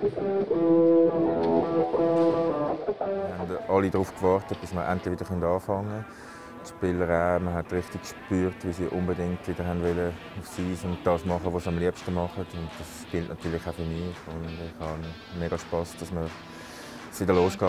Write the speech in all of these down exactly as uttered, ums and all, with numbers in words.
Wir haben alle darauf gewartet, bis wir endlich wieder anfangen können. Die Spieler, man hat richtig gespürt, wie sie unbedingt wieder haben wollen aufs Eis und das machen, was sie am liebsten machen. Und das gilt natürlich auch für mich. Und ich habe mega Spass, dass es wieder losgeht.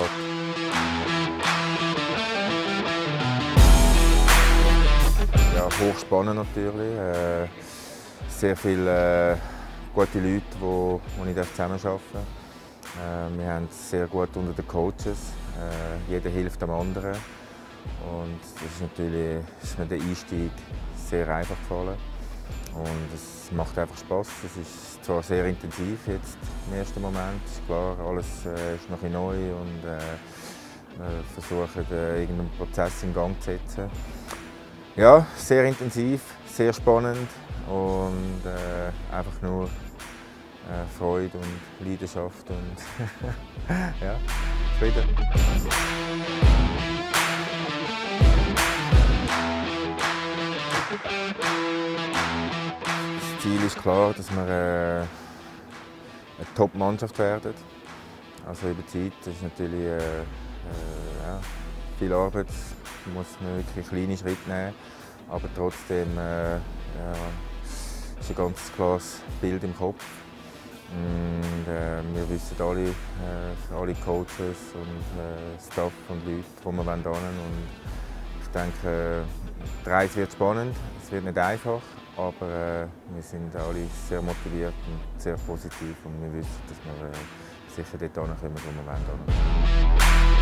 Ja, hochspannend natürlich. Äh, sehr viele äh, gute Leute, die, die ich zusammenarbeiten darf. Äh, wir haben es sehr gut unter den Coaches. Äh, jeder hilft dem anderen. Und das ist natürlich ist mir der Einstieg sehr einfach gefallen. Und es macht einfach Spass. Es ist zwar sehr intensiv jetzt im ersten Moment. Ist klar, alles äh, ist noch ein neu und äh, wir versuchen äh, irgendeinen Prozess in Gang zu setzen. Ja, sehr intensiv, sehr spannend und äh, einfach nur äh, Freude und Leidenschaft und ja, Frieden. Das Ziel ist klar, dass wir äh, eine Top-Mannschaft werden. Also über die Zeit, das ist natürlich äh, äh, ja, viel Arbeit, da muss man wirklich kleine Schritte nehmen, aber trotzdem äh, ja, ist ein ganz klares Bild im Kopf. Und, äh, wir wissen alle, äh, alle Coaches und äh, Staff und Leute, wo wir hin wollen. Und ich denke, die Reise wird spannend, es wird nicht einfach, aber äh, wir sind alle sehr motiviert und sehr positiv und wir wissen, dass wir äh, sicher dort hinkommen, wo wir wollen.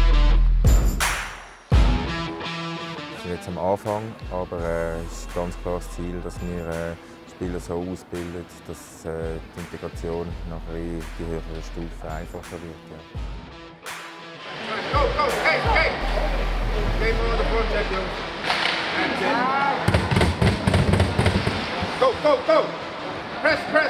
Wir sind jetzt am Anfang, aber äh, es ist ganz klar das Ziel, dass wir äh, Spieler so ausbilden, dass äh, die Integration nachher in die höhere Stufe einfacher wird. Ja. Go, go, hey, hey! Stay more on the front, Jungs. Go, go, go! Press, press!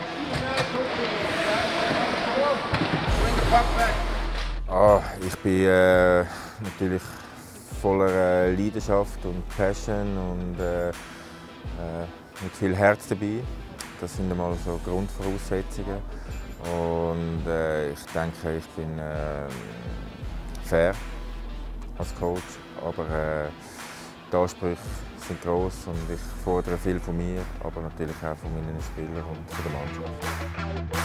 Bring the puck back. Ah, ich bin äh, natürlich voller äh, Leidenschaft und Passion und äh, äh, mit viel Herz dabei. Das sind einmal so Grundvoraussetzungen. Und äh, ich denke, ich bin äh, fair als Coach, aber äh, die Ansprüche sind gross und ich fordere viel von mir, aber natürlich auch von meinen Spielern und von der Mannschaft.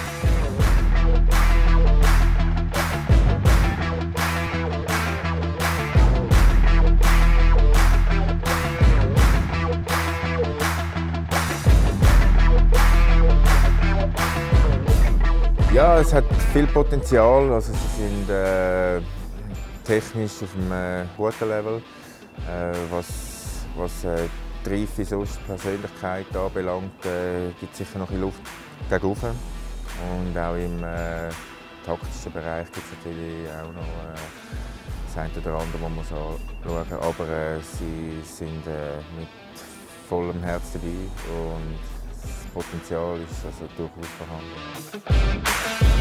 Ja, es hat viel Potenzial. Also sie sind äh, technisch auf einem äh, guten Level. Äh, was was äh, die Reife, sonst Persönlichkeit anbelangt, äh, gibt es sicher noch ein Luft gegenüber. Und auch im äh, taktischen Bereich gibt es natürlich auch noch äh, das eine oder andere, was man muss anschauen muss. Aber äh, sie sind äh, mit vollem Herz dabei und das Potenzial ist also durchaus vorhanden.